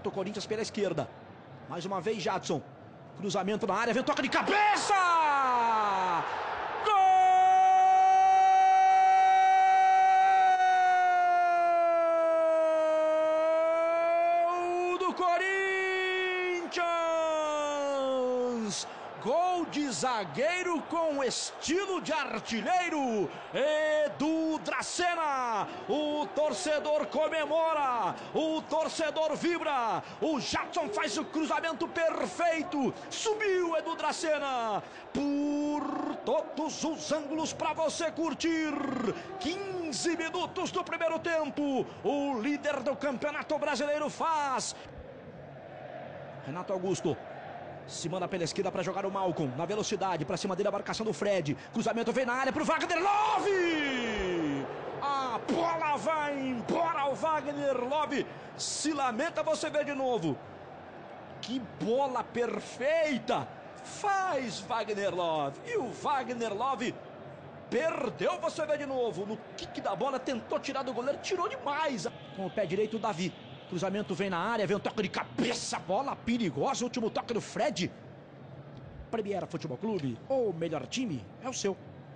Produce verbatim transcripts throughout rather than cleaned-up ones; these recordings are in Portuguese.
o Corinthians pela esquerda. Mais uma vez, Jadson. Cruzamento na área, vem toca de cabeça! Gol do Corinthians! Gol de zagueiro com estilo de artilheiro, Edu Dracena. O torcedor comemora, o torcedor vibra. O Jadson faz o cruzamento perfeito. Subiu Edu Dracena por todos os ângulos para você curtir. quinze minutos do primeiro tempo. O líder do Campeonato Brasileiro faz. Renato Augusto se manda pela esquerda para jogar o Malcom. Na velocidade, para cima dele a marcação do Fred. Cruzamento vem na área para o Wagner Love. A bola vai embora. O Wagner Love se lamenta, você vê de novo. Que bola perfeita faz Wagner Love. E o Wagner Love perdeu, você vê de novo. No kick da bola, tentou tirar do goleiro, tirou demais. Com o pé direito, o Davi. Cruzamento vem na área, vem um toque de cabeça, bola perigosa, último toque do Fred. Premier Futebol Clube, o melhor time é o seu.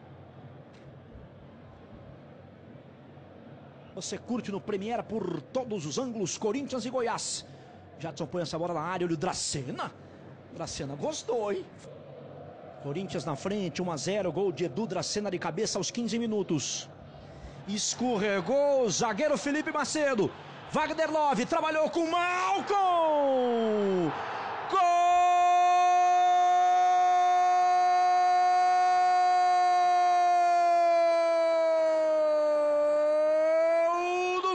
Você curte no Premier por todos os ângulos, Corinthians e Goiás. Jadson põe essa bola na área, olha o Dracena. Dracena gostou, hein? Corinthians na frente, um a zero, gol de Edu Dracena de cabeça aos quinze minutos. Escorregou o zagueiro Felipe Macedo. Wagner Love trabalhou com Malcom. Gol do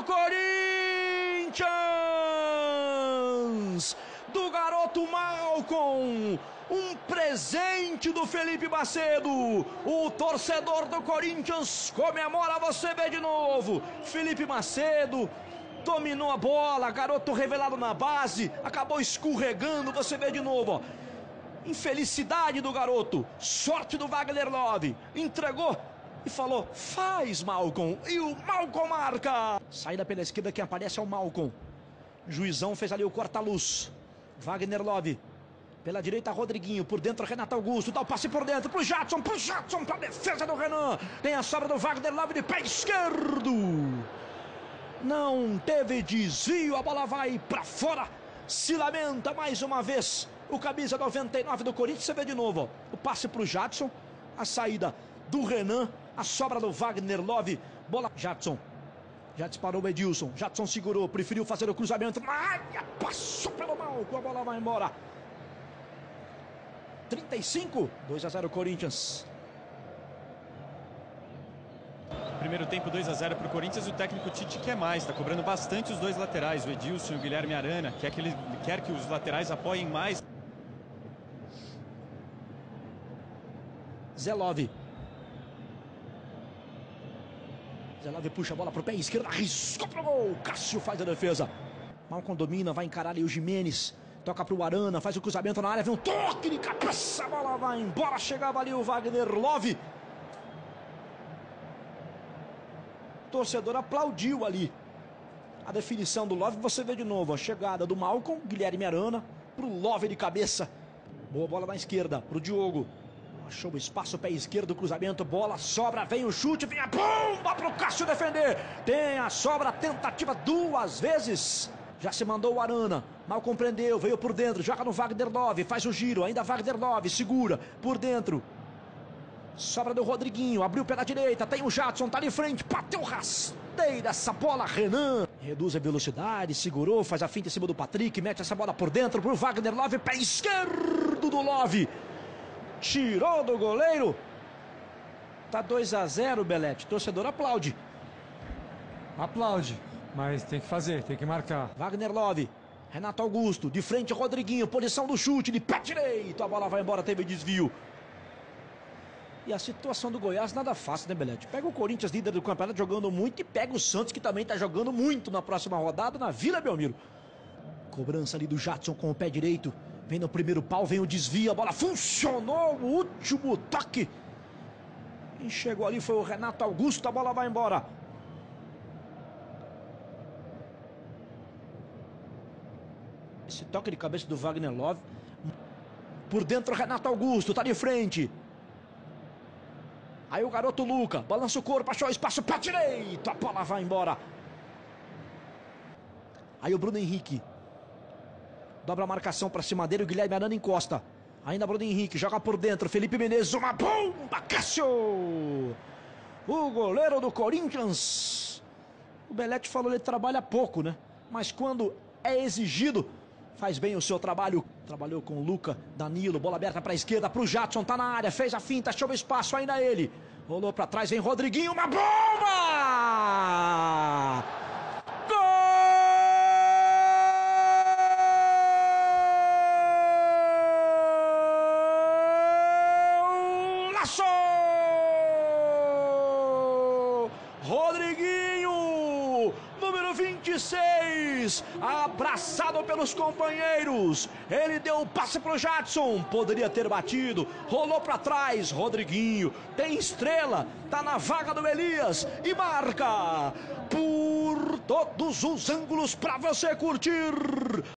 Corinthians, do garoto Malcom. Um presente do Felipe Macedo. O torcedor do Corinthians comemora, você vê de novo. Felipe Macedo dominou a bola, garoto revelado na base, acabou escorregando, você vê de novo, ó. Infelicidade do garoto, sorte do Wagner Love, entregou e falou, faz Malcom, e o Malcom marca. Saída pela esquerda, quem aparece é o Malcom. Juizão fez ali o corta-luz. Wagner Love, pela direita Rodriguinho, por dentro Renato Augusto, dá o passe por dentro pro Jadson, pro Jadson, pra defesa do Renan, tem a sobra do Wagner Love de pé esquerdo. Não teve desvio, a bola vai para fora. Se lamenta mais uma vez o camisa noventa e nove do Corinthians. Você vê de novo, ó, o passe para o Jadson, a saída do Renan, a sobra do Wagner Love. Bola, Jadson, já disparou o Edilson. Jadson segurou, preferiu fazer o cruzamento na área, passou pelo Malcom, a bola vai embora. trinta e cinco, dois a zero Corinthians. Primeiro tempo dois a zero para o Corinthians, o técnico Tite quer mais, está cobrando bastante os dois laterais, o Edilson e o Guilherme Arana, quer que, ele, quer que os laterais apoiem mais. Zé Love. Zé Love puxa a bola para o pé esquerdo, arriscou para o gol, Cássio faz a defesa. Malcom domina, vai encarar ali o Jimenez, toca para o Arana, faz o cruzamento na área, vem um toque de cabeça, a bola vai embora, chegava ali o Wagner Love. O torcedor aplaudiu ali a definição do Love. Você vê de novo a chegada do Malcom, Guilherme Arana, pro Love de cabeça. Boa bola na esquerda, pro Diogo. Achou o espaço, pé esquerdo, cruzamento, bola, sobra, vem o chute, vem a bomba pro Cássio defender. Tem a sobra, tentativa duas vezes. Já se mandou o Arana, mal compreendeu, veio por dentro, joga no Wagner Love, faz o giro, ainda Wagner Love, segura, por dentro. Sobra do Rodriguinho, abriu pela direita, tem o Jadson, tá ali em frente, bateu rasteira essa bola, Renan. Reduz a velocidade, segurou, faz a finta em cima do Patrick, mete essa bola por dentro pro Wagner Love, pé esquerdo do Love. Tirou do goleiro. Tá dois a zero, Belete, torcedor aplaude. Aplaude, mas tem que fazer, tem que marcar. Wagner Love, Renato Augusto, de frente Rodriguinho, posição do chute, de pé direito, a bola vai embora, teve desvio. E a situação do Goiás nada fácil, né, Belete? Pega o Corinthians, líder do campeonato, jogando muito, e pega o Santos, que também tá jogando muito na próxima rodada, na Vila Belmiro. Cobrança ali do Jadson com o pé direito. Vem no primeiro pau, vem o desvio, a bola funcionou, o último toque. Quem chegou ali foi o Renato Augusto, a bola vai embora. Esse toque de cabeça do Wagner Love. Por dentro, Renato Augusto, tá de frente. Aí o garoto Luca, balança o corpo, achou espaço, pé direito, a bola vai embora. Aí o Bruno Henrique. Dobra a marcação pra cima dele, o Guilherme Arana encosta. Ainda Bruno Henrique, joga por dentro, Felipe Menezes, uma bomba, Cássio! O goleiro do Corinthians. O Belletti falou, ele trabalha pouco, né? Mas quando é exigido, faz bem o seu trabalho. Trabalhou com o Luca, Danilo, bola aberta para a esquerda, para o Jadson, tá na área, fez a finta, achou o espaço, ainda ele. Rolou para trás, vem Rodriguinho, uma bomba! Golaço! Rodriguinho, número vinte e seis, abraçado pelos companheiros, ele deu o passe pro Jadson, poderia ter batido, rolou para trás, Rodriguinho, tem estrela, tá na vaga do Elias e marca por todos os ângulos para você curtir.